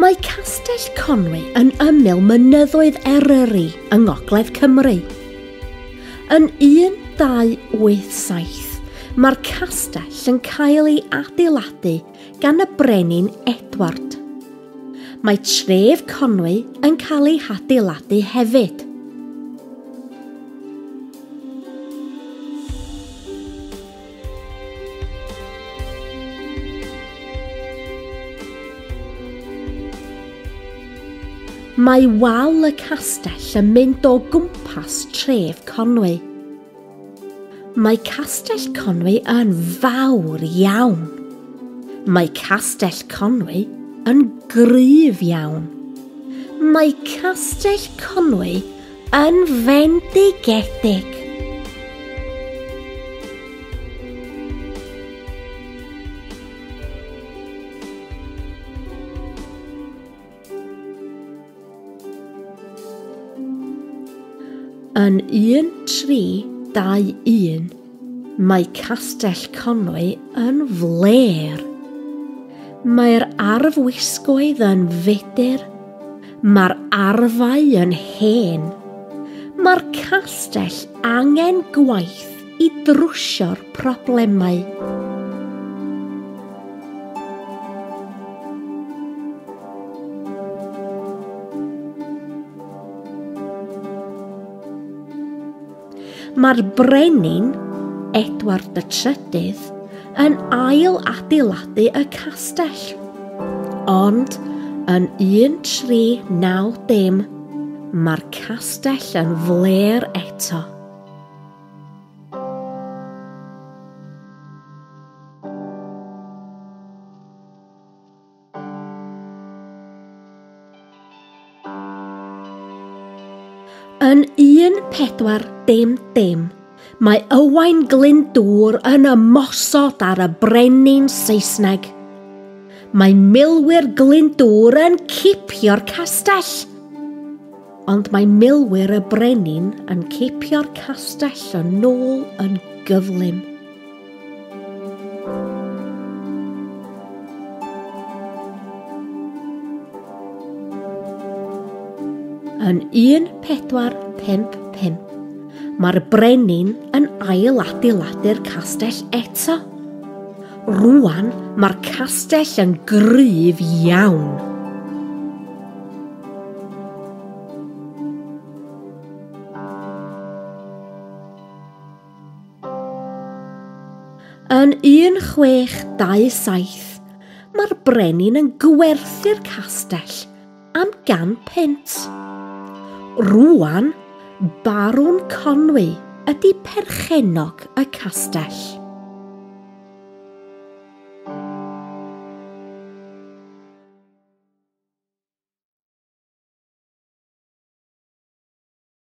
Mae Castell Conwy yn ymyl mynyddoedd Eryri yng Ngogledd Cymru. Yn 1287, mae'r castell yn cael ei adeiladu gan y Brenin Edward. Mae tref Conwy yn cael ei hadeiladu hefyd. Mae wal y castell yn mynd o gwmpas tref Conwy. Mae Castell Conwy yn fawr iawn. Mae Castell Conwy yn gryf iawn. Mae Castell Conwy yn fendigedig. Yn 1321, mae Castell Conwy yn fler. Mae'r arfwisgoedd yn fudur. Mae'r arfau yn hen. Mae'r castell angen gwaith i drwsio'r problemau. Mae'r Brenin Edward III yn ail-adeiladu y castell, ond yn 1390 mae'r castell yn fler eto. Yn 1450, mae Owain Glyndŵr yn ymosod ar y brenin Saesneg. Mae milwyr Glyndŵr yn cipio'r castell, ond mae milwyr y brenin yn cipio'r castell yn ôl yn gyflym. Yn 1455, mae'r brenin yn ail-adeiladu'r castell eto. Rwan mae'r castell yn gryf iawn. Yn 1627, mae'r brenin yn gwerthu'r castell am £100. Rwan, Barwn Conwy ydy perchenog y castell.